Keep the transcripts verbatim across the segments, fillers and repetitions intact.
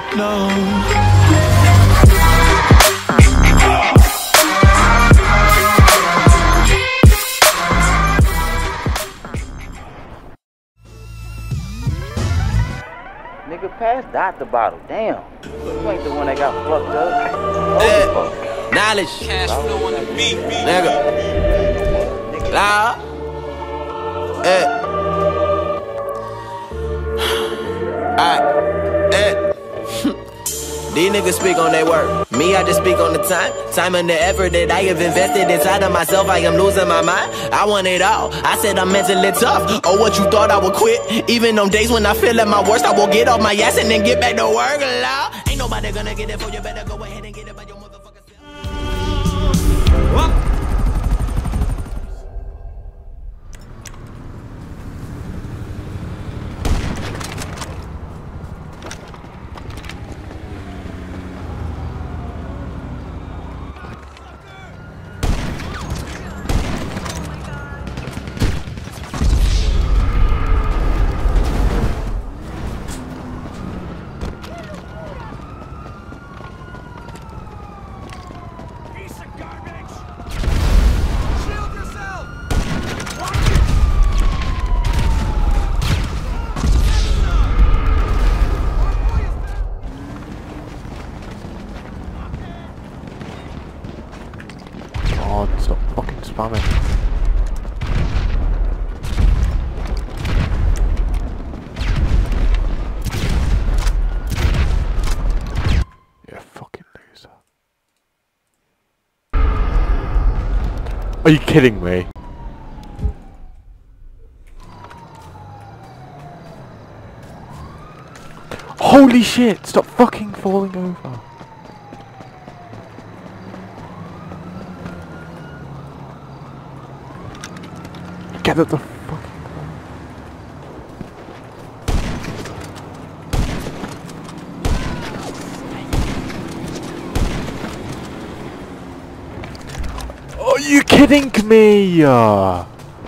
No. Nigga, pass Dot the bottle. Damn. You ain't the one that got fucked up. Yeah. Knowledge. Cash flow on the beat, beat. Nigga. Loud. Yeah. Alright. Yeah. These niggas speak on their word. Me, I just speak on the time. Time and the effort that I have invested inside of myself. I am losing my mind. I want it all. I said I'm mentally tough. Oh, what you thought I would quit? Even on days when I feel at my worst, I will get off my ass and then get back to work. Loud. Ain't nobody gonna get it for you. Better go ahead and get it by your motherfucker self. What? God, stop fucking spamming. You're a fucking loser. Are you kidding me? Holy shit! Stop fucking falling over. Get up the fucking ground. Are you kidding me? Uh,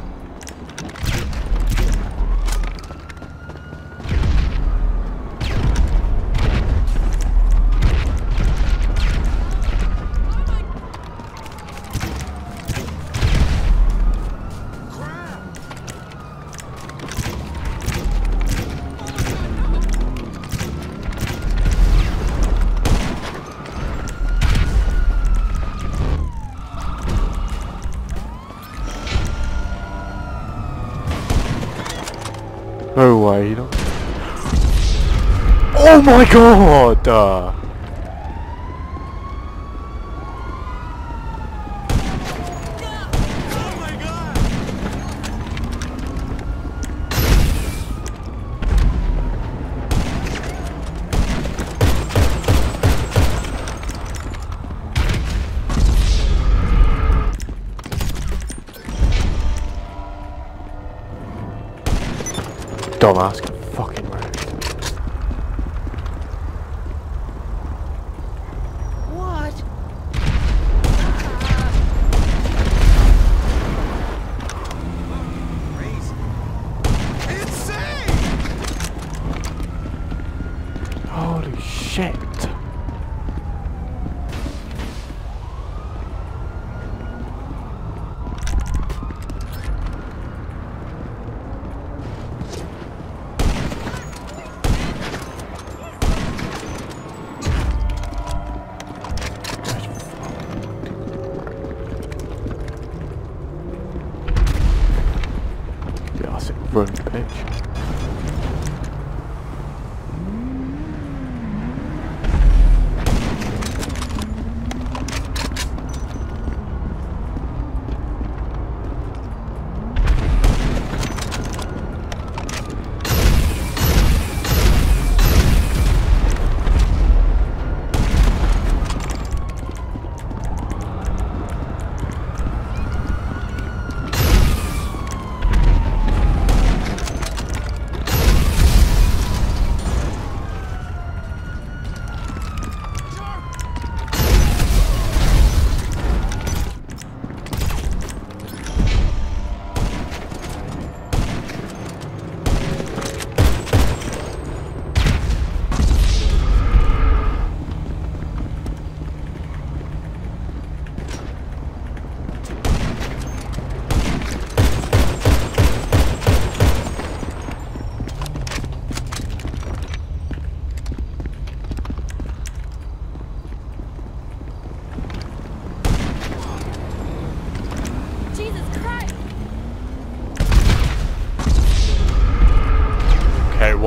No way, you don't. Oh my god! Uh. Dumbass, get fucking wrecked. What? Insane! Holy shit. Run pitch.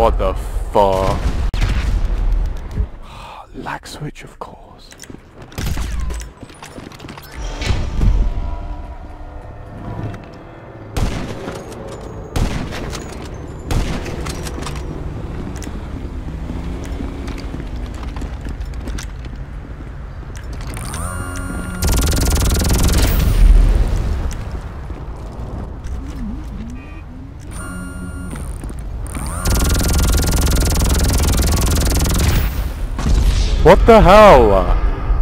What the fuck? Lag switch, of course. What the hell?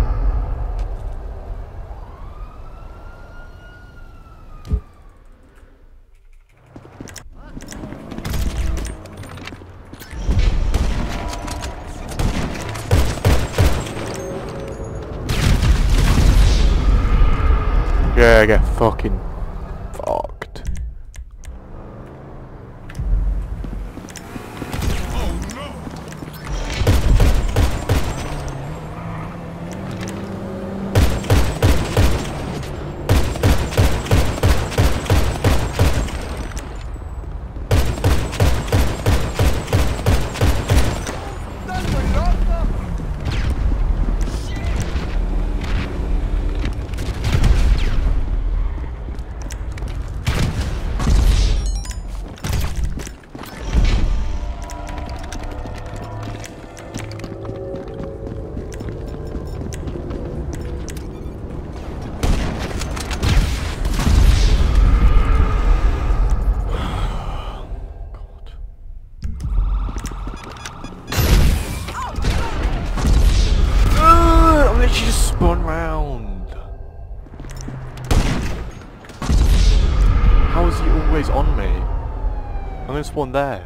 Yeah, get fucking fucked. She just spun round. How is he always on me? I'm gonna spawn there.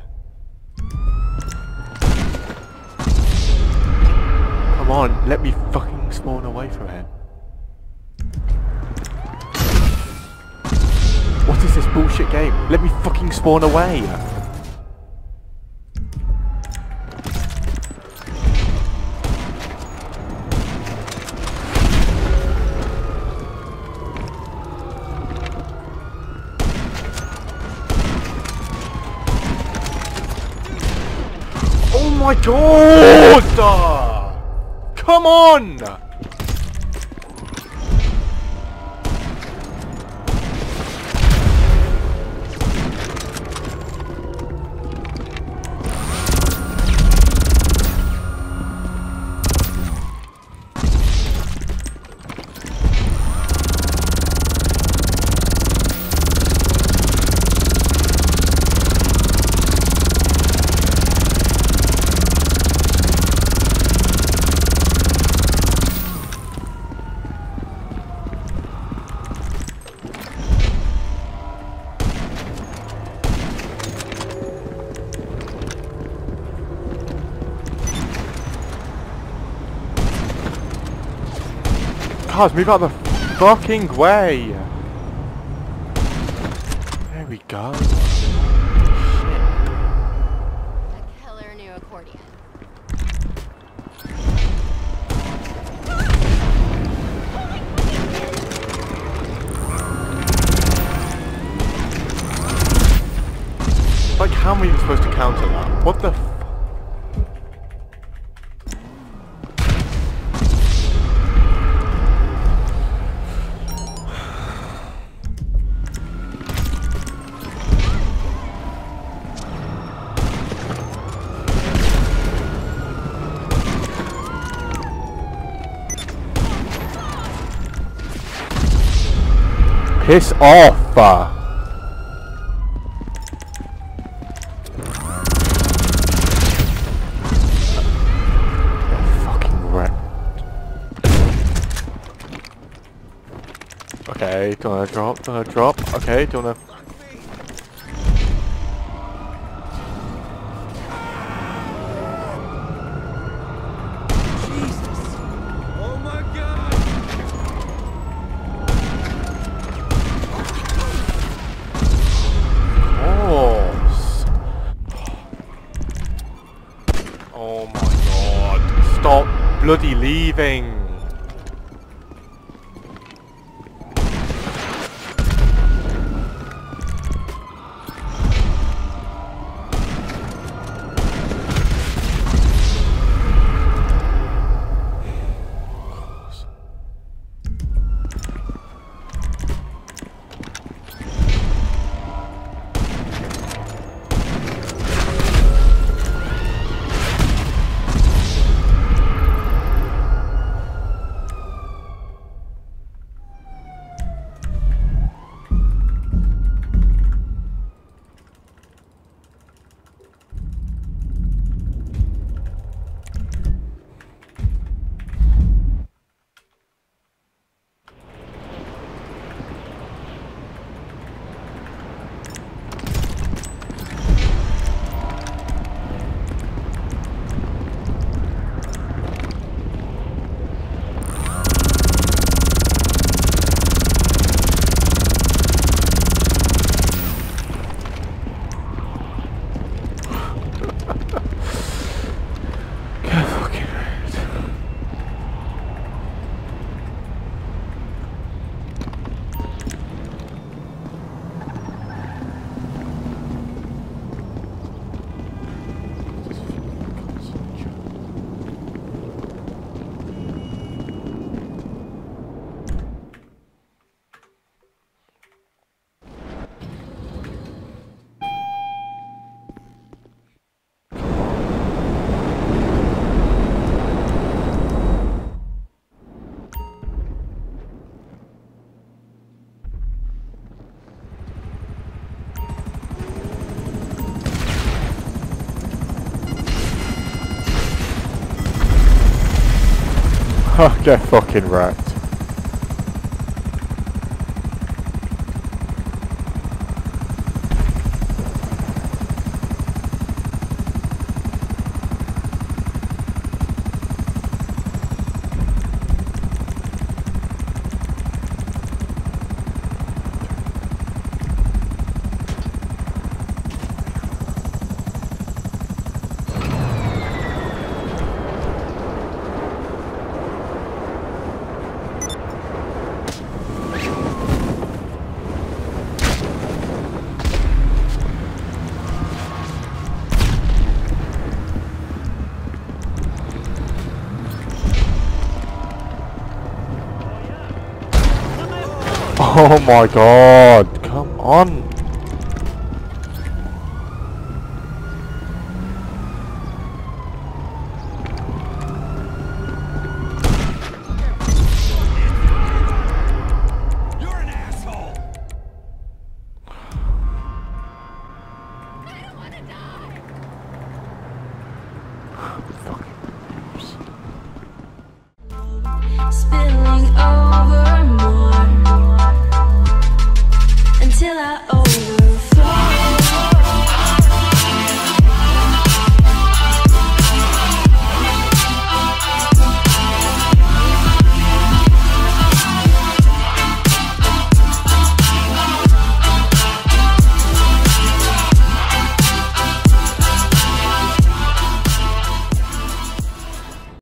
Come on, let me fucking spawn away from him. What is this bullshit game? Let me fucking spawn away. Oh my god! Come on! Cars, move out the fucking way! There we go. Shit. A killer new accordion. Like, how am I even supposed to counter that? What the f- Piss off! Uh. Fucking wrecked. Okay, do you wanna drop? Do you wanna drop? Okay, do you wanna... Oh my god, stop bloody leaving! Get fucking wrecked. Oh my god, come on. You're an asshole. I don't want to die. Fucking